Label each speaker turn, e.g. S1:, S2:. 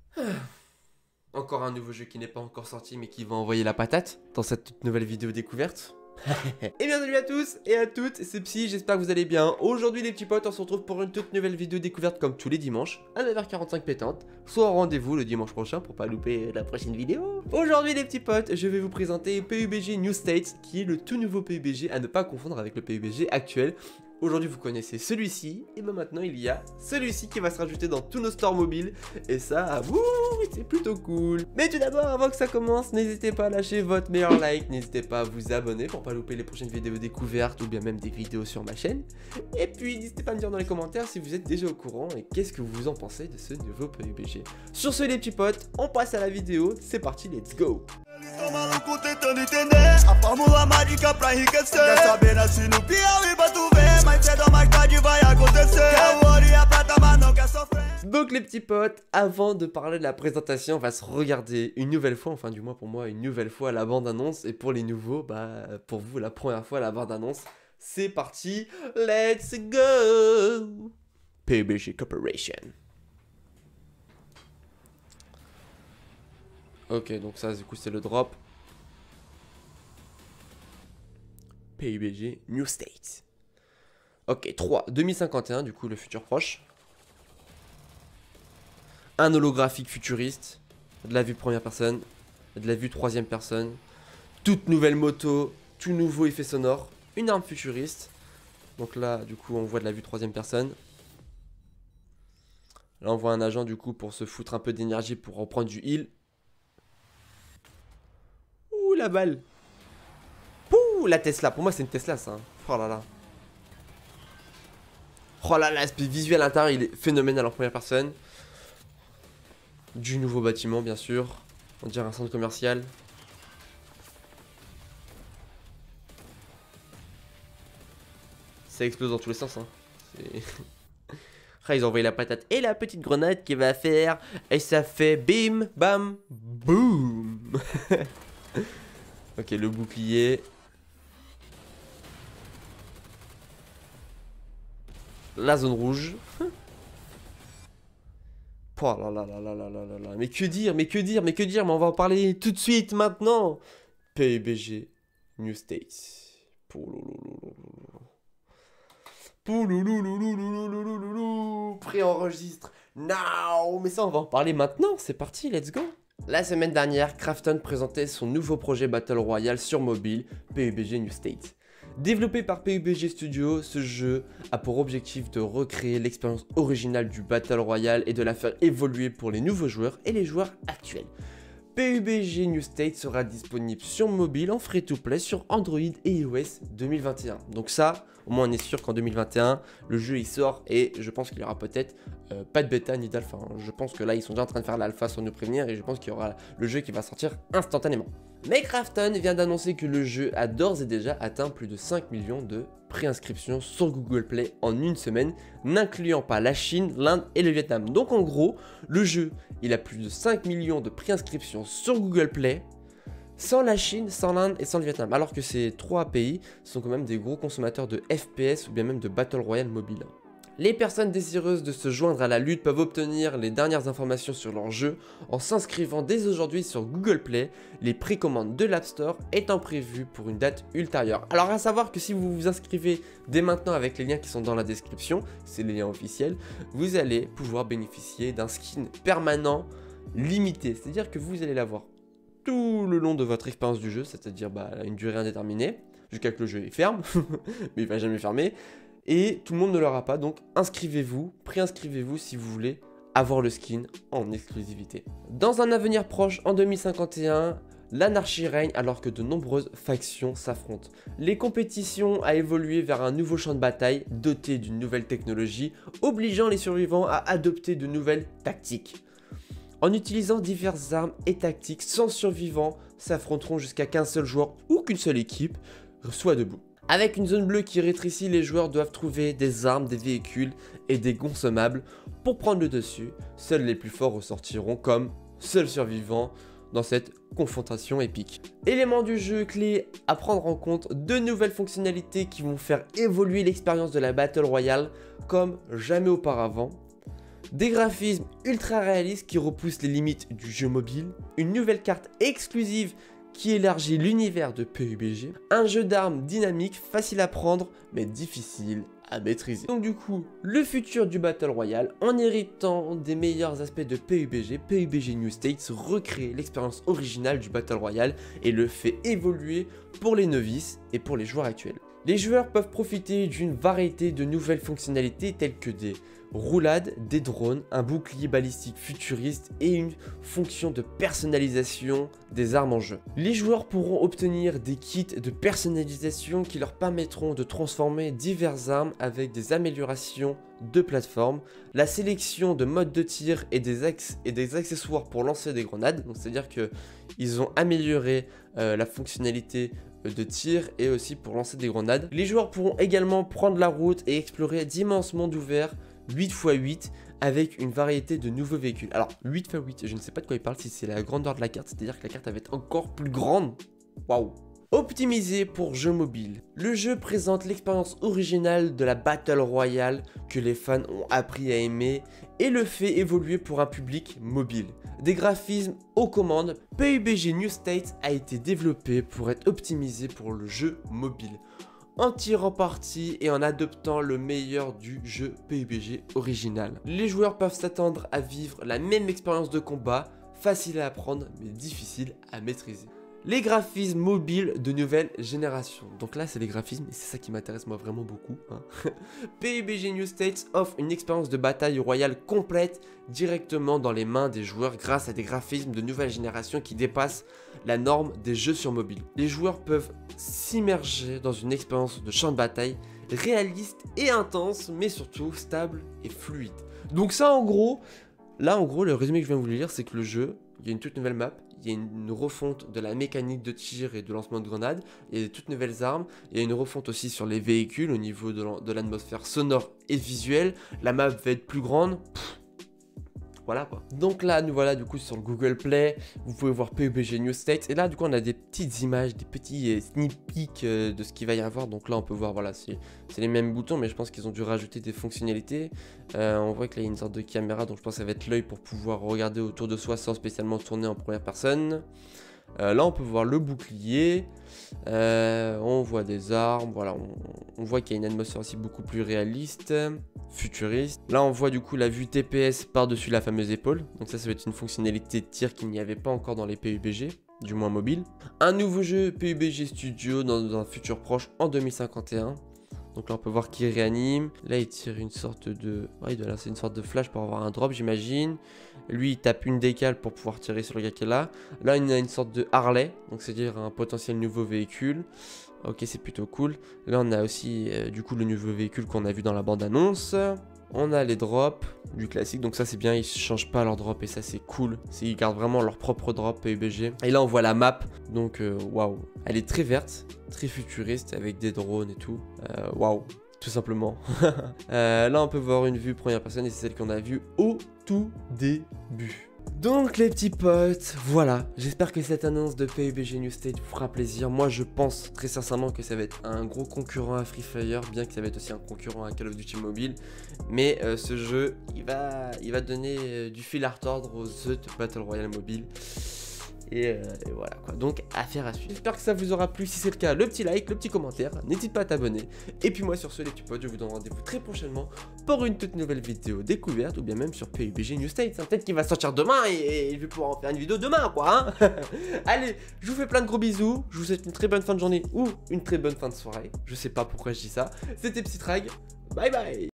S1: Encore un nouveau jeu qui n'est pas encore sorti mais qui va envoyer la patate dans cette toute nouvelle vidéo découverte. Et bien salut à tous et à toutes, c'est Psy, j'espère que vous allez bien. Aujourd'hui les petits potes, on se retrouve pour une toute nouvelle vidéo découverte comme tous les dimanches à 9h45 pétante. Soit au rendez-vous le dimanche prochain pour pas louper la prochaine vidéo. Aujourd'hui les petits potes, je vais vous présenter PUBG New State, qui est le tout nouveau PUBG à ne pas confondre avec le PUBG actuel. Aujourd'hui vous connaissez celui-ci, et ben maintenant il y a celui-ci qui va se rajouter dans tous nos stores mobiles. Et ça, c'est plutôt cool. Mais tout d'abord, avant que ça commence, n'hésitez pas à lâcher votre meilleur like, n'hésitez pas à vous abonner pour pas louper les prochaines vidéos découvertes ou bien même des vidéos sur ma chaîne. Et puis n'hésitez pas à me dire dans les commentaires si vous êtes déjà au courant et qu'est-ce que vous en pensez de ce nouveau PUBG. Sur ce les petits potes, on passe à la vidéo, c'est parti, let's go.
S2: Tô maluco tentando entender a fórmula mágica pra enriquecer. Quer saber, nasci no Piauí pra tu ver, mais cedo ou mais tarde vai acontecer. Quer o ouro e a prata, mas não quer sofrer.
S1: Donc les petits potes, avant de parler de la présentation, on va se regarder une nouvelle fois, enfin du moins pour moi une nouvelle fois la bande-annonce. Et pour les nouveaux, bah pour vous la première fois la bande-annonce. C'est parti, let's go. PUBG Corporation. Ok, donc ça du coup c'est le drop. PUBG New State. Ok, 3, 2051 du coup le futur proche. Un holographique futuriste, de la vue première personne, de la vue troisième personne, toute nouvelle moto, tout nouveau effet sonore, une arme futuriste. Donc là du coup on voit de la vue troisième personne. Là on voit un agent du coup pour se foutre un peu d'énergie pour reprendre du heal. Ouh la balle. Pouh la Tesla, pour moi c'est une Tesla ça. Oh là là. Oh là là, l'aspect visuel à l'intérieur il est phénoménal en première personne. Du nouveau bâtiment bien sûr. On dirait un centre commercial. Ça explose dans tous les sens hein. Ah, ils ont envoyé la patate et la petite grenade qui va faire. Et ça fait bim bam boum. Ok, le bouclier. La zone rouge. Oh là là là là là là là là. Mais que dire, mais que dire, mais que dire. Mais on va en parler tout de suite maintenant. PUBG New States. Préenregistre. Now. Mais ça on va en parler maintenant. C'est parti, let's go. La semaine dernière, Krafton présentait son nouveau projet Battle Royale sur mobile, PUBG New State. Développé par PUBG Studio, ce jeu a pour objectif de recréer l'expérience originale du Battle Royale et de la faire évoluer pour les nouveaux joueurs et les joueurs actuels. PUBG New State sera disponible sur mobile en free-to-play sur Android et iOS 2021. Donc ça, au moins on est sûr qu'en 2021, le jeu il sort et je pense qu'il y aura peut-être pas de bêta ni d'alpha. Je pense que là ils sont déjà en train de faire l'alpha sans nous prévenir et je pense qu'il y aura le jeu qui va sortir instantanément. Mais Krafton vient d'annoncer que le jeu a d'ores et déjà atteint plus de 5 millions de préinscriptions sur Google Play en une semaine, n'incluant pas la Chine, l'Inde et le Vietnam. Donc en gros, le jeu, il a plus de 5 millions de préinscriptions sur Google Play, sans la Chine, sans l'Inde et sans le Vietnam. Alors que ces trois pays sont quand même des gros consommateurs de FPS ou bien même de Battle Royale mobile. Les personnes désireuses de se joindre à la lutte peuvent obtenir les dernières informations sur leur jeu en s'inscrivant dès aujourd'hui sur Google Play, les précommandes de l'App Store étant prévues pour une date ultérieure. Alors à savoir que si vous vous inscrivez dès maintenant avec les liens qui sont dans la description, c'est les liens officiels, vous allez pouvoir bénéficier d'un skin permanent limité, c'est-à-dire que vous allez l'avoir tout le long de votre expérience du jeu, c'est-à-dire une durée indéterminée, jusqu'à que le jeu est ferme, mais il va jamais fermer. Et tout le monde ne l'aura pas, donc inscrivez-vous, préinscrivez-vous si vous voulez avoir le skin en exclusivité. Dans un avenir proche, en 2051, l'anarchie règne alors que de nombreuses factions s'affrontent. Les compétitions a évolué vers un nouveau champ de bataille doté d'une nouvelle technologie, obligeant les survivants à adopter de nouvelles tactiques. En utilisant diverses armes et tactiques, 100 survivants s'affronteront jusqu'à qu'un seul joueur ou qu'une seule équipe soit debout. Avec une zone bleue qui rétrécit, les joueurs doivent trouver des armes, des véhicules et des consommables pour prendre le dessus. Seuls les plus forts ressortiront comme seuls survivants dans cette confrontation épique. Éléments du jeu clés à prendre en compte, de nouvelles fonctionnalités qui vont faire évoluer l'expérience de la Battle Royale comme jamais auparavant. Des graphismes ultra réalistes qui repoussent les limites du jeu mobile, une nouvelle carte exclusive qui élargit l'univers de PUBG, un jeu d'armes dynamique, facile à prendre mais difficile à maîtriser. Donc du coup, le futur du Battle Royale, en héritant des meilleurs aspects de PUBG, PUBG New States recrée l'expérience originale du Battle Royale et le fait évoluer pour les novices et pour les joueurs actuels. Les joueurs peuvent profiter d'une variété de nouvelles fonctionnalités telles que des roulades, des drones, un bouclier balistique futuriste et une fonction de personnalisation des armes en jeu. Les joueurs pourront obtenir des kits de personnalisation qui leur permettront de transformer diverses armes avec des améliorations de plateforme, la sélection de modes de tir et des accessoires pour lancer des grenades, donc c'est-à-dire qu'ils ont amélioré la fonctionnalité de tir et aussi pour lancer des grenades. Les joueurs pourront également prendre la route et explorer d'immenses mondes ouverts 8x8 avec une variété de nouveaux véhicules. Alors 8x8, je ne sais pas de quoi il parle, si c'est la grandeur de la carte, c'est-à-dire que la carte va être encore plus grande. Waouh! Optimisé pour jeux mobiles. Le jeu présente l'expérience originale de la Battle Royale que les fans ont appris à aimer et le fait évoluer pour un public mobile. Des graphismes aux commandes, PUBG New States a été développé pour être optimisé pour le jeu mobile, en tirant parti et en adoptant le meilleur du jeu PUBG original. Les joueurs peuvent s'attendre à vivre la même expérience de combat, facile à apprendre mais difficile à maîtriser. Les graphismes mobiles de nouvelle génération. Donc là c'est les graphismes et c'est ça qui m'intéresse moi vraiment beaucoup. PUBG New States offre une expérience de bataille royale complète directement dans les mains des joueurs grâce à des graphismes de nouvelle génération qui dépassent la norme des jeux sur mobile. Les joueurs peuvent s'immerger dans une expérience de champ de bataille réaliste et intense mais surtout stable et fluide. Donc ça en gros, le résumé que je viens de vous lire c'est que le jeu, il y a une toute nouvelle map. Il y a une refonte de la mécanique de tir et de lancement de grenades, il y a des toutes nouvelles armes, il y a une refonte aussi sur les véhicules au niveau de l'atmosphère sonore et visuelle, la map va être plus grande, voilà quoi. Donc là nous voilà du coup sur le Google Play, vous pouvez voir PUBG New States et là du coup on a des petites images, des petits sneak peeks de ce qu'il va y avoir. Donc là on peut voir, voilà, c'est les mêmes boutons mais je pense qu'ils ont dû rajouter des fonctionnalités. On voit que là il y a une sorte de caméra, donc je pense que ça va être l'œil pour pouvoir regarder autour de soi sans spécialement tourner en première personne. Là on peut voir le bouclier, on voit des armes, voilà, on voit qu'il y a une atmosphère aussi beaucoup plus réaliste, futuriste. Là on voit du coup la vue TPS par-dessus la fameuse épaule, donc ça va être une fonctionnalité de tir qu'il n'y avait pas encore dans les PUBG, du moins mobile. Un nouveau jeu PUBG Studio dans un futur proche en 2051. Donc là on peut voir qu'il réanime, là il tire une sorte de... Ouais, il doit lancer une sorte de flash pour avoir un drop j'imagine. Lui il tape une décale pour pouvoir tirer sur le gars qui est là. Là il a une sorte de Harley, donc c'est-à-dire un potentiel nouveau véhicule. Ok, c'est plutôt cool. Là on a aussi du coup le nouveau véhicule qu'on a vu dans la bande annonce. On a les drops du classique, donc ça c'est bien, ils ne changent pas leur drop et ça c'est cool. Ils gardent vraiment leur propre drop PUBG. Et là on voit la map, donc waouh, elle est très verte, très futuriste avec des drones et tout. Waouh, tout simplement. Là on peut voir une vue première personne et c'est celle qu'on a vue au tout début. Donc les petits potes, voilà, j'espère que cette annonce de PUBG New State vous fera plaisir. Moi je pense très sincèrement que ça va être un gros concurrent à Free Fire, bien que ça va être aussi un concurrent à Call of Duty Mobile. Mais ce jeu, il va donner du fil à retordre aux autres Battle Royale Mobile. Et voilà quoi, donc affaire à suivre. J'espère que ça vous aura plu, si c'est le cas, le petit like, le petit commentaire, n'hésite pas à t'abonner. Et puis moi sur ce les petits potes, je vous donne rendez-vous très prochainement pour une toute nouvelle vidéo découverte ou bien même sur PUBG New States. Peut-être qu'il va sortir demain et je vais pouvoir en faire une vidéo demain quoi hein. Allez, je vous fais plein de gros bisous, je vous souhaite une très bonne fin de journée ou une très bonne fin de soirée. Je sais pas pourquoi je dis ça, c'était Psytrag, bye bye.